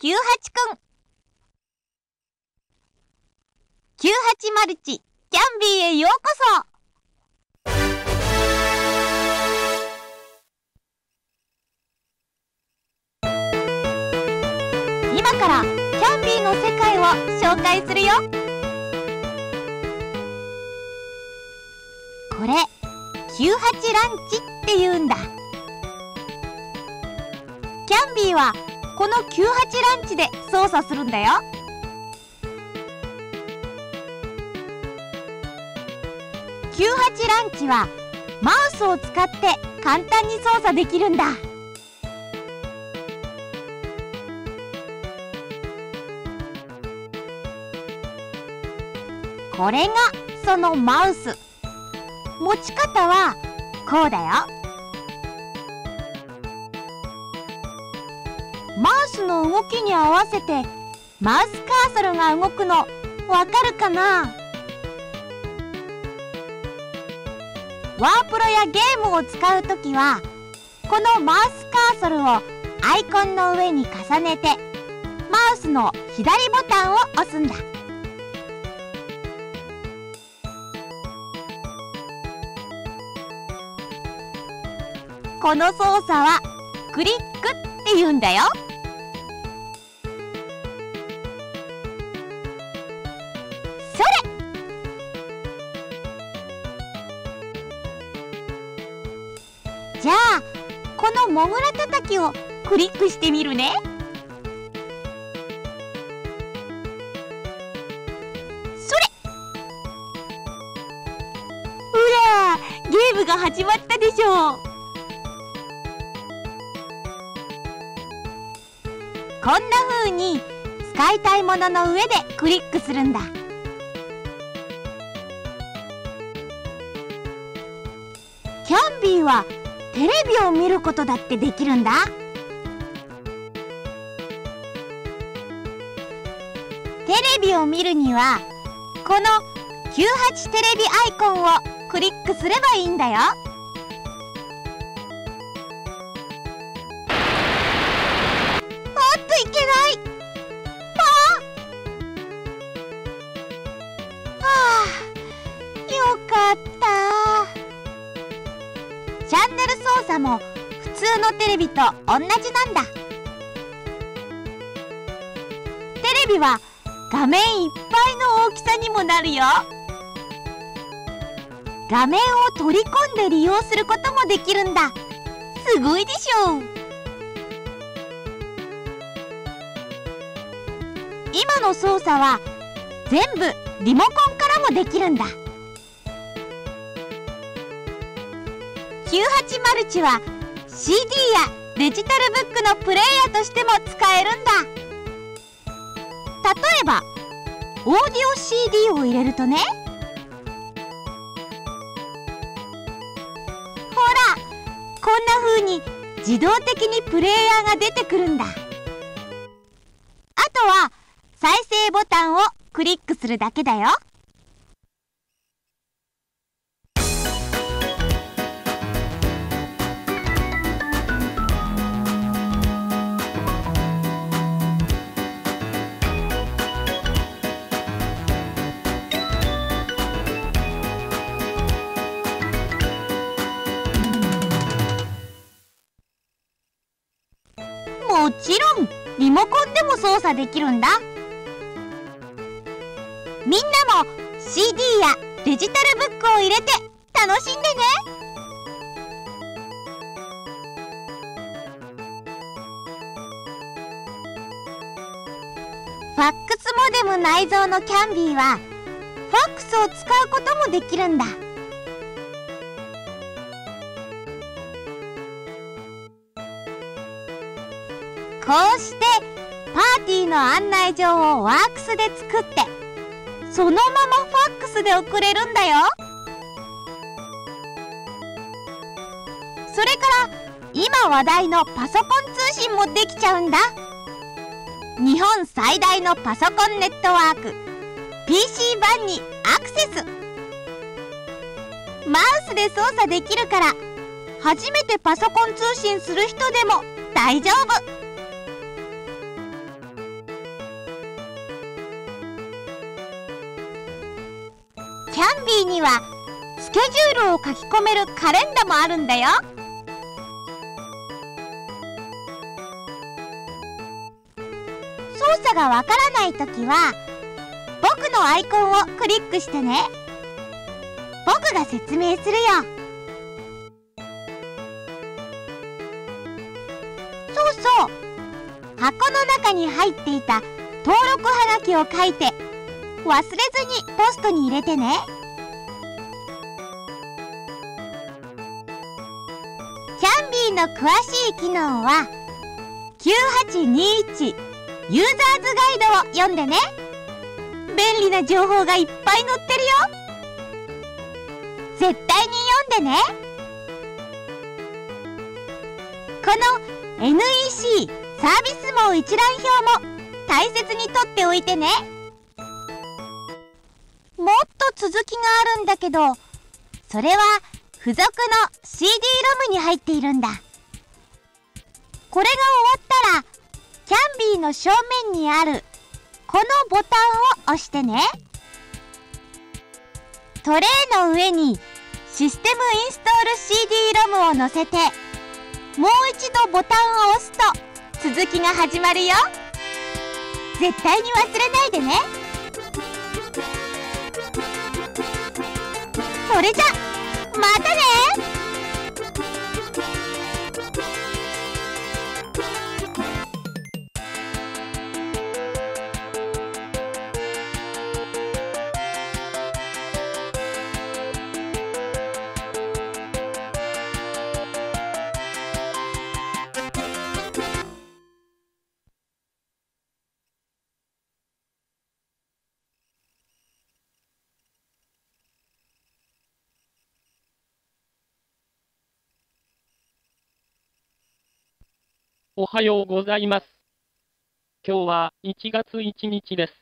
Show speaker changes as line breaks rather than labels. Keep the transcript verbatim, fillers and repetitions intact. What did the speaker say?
きゅうはちくん。きゅうはちマルチキャンビーへようこそ。今からキャンビーの世界を紹介するよ。これきゅうはちランチって言うんだ。キャンビーはこのきゅうはちランチで操作するんだよ。きゅうはちランチはマウスを使って簡単に操作できるんだ。これがそのマウス。持ち方はこうだよ。マウスの動きに合わせてマウスカーソルが動くのわかるかな？ワープロやゲームを使うときはこのマウスカーソルをアイコンの上に重ねてマウスの左ボタンを押すんだ。この操作はクリックって言うんだよ。それ！じゃあこのモグラたたきをクリックしてみるね。それ！ほら、ゲームが始まったでしょう。こんな風に使いたいものの上でクリックするんだ。キャンビーはテレビを見ることだってできるんだ。テレビを見るにはこのきゅうはちテレビアイコンをクリックすればいいんだよ。いけない。パー。はあ、よかった。チャンネル操作も普通のテレビと同じなんだ。テレビは画面いっぱいの大きさにもなるよ。画面を取り込んで利用することもできるんだ。すごいでしょう。今の操作は全部リモコンからもできるんだ。きゅうはちマルチは シーディー やデジタルブックのプレイヤーとしても使えるんだ。例えばオーディオ シーディー を入れるとね、ほらこんな風に自動的にプレイヤーが出てくるんだ。あとは再生ボタンをクリックするだけだよ。もちろんリモコンでも操作できるんだ。みんなも シーディー やデジタルブックを入れて楽しんでね。ファックスモデム内蔵のキャンビーはファックスを使うこともできるんだ。こうしてパーティーの案内状をワークスで作ってそのままファックスで送れるんだよ。それから今話題のパソコン通信もできちゃうんだ。日本最大のパソコンネットワーク ピーシー 版にアクセス。マウスで操作できるから初めてパソコン通信する人でも大丈夫。 ビーにはスケジュールを書き込めるカレンダーもあるんだよ。操作がわからないときは僕のアイコンをクリックしてね。僕が説明するよ。そうそう、箱の中に入っていた登録はがきを書いて忘れずにポストに入れてね。キャンビーの詳しい機能はきゅうはちにいちユーザーズガイドを読んでね。便利な情報がいっぱい載ってるよ。絶対に読んでね。この エヌイーシー サービス網一覧表も大切に取っておいてね。もっと続きがあるんだけど、それは付属の シーディー ロムに入っているんだ。これが終わったらキャンビーの正面にあるこのボタンを押してね。トレイの上にシステムインストール シーディー ロムを乗せてもう一度ボタンを押すと続きが始まるよ。絶対に忘れないでね。それじゃまたね。
おはようございます。今日はいちがついちにちです。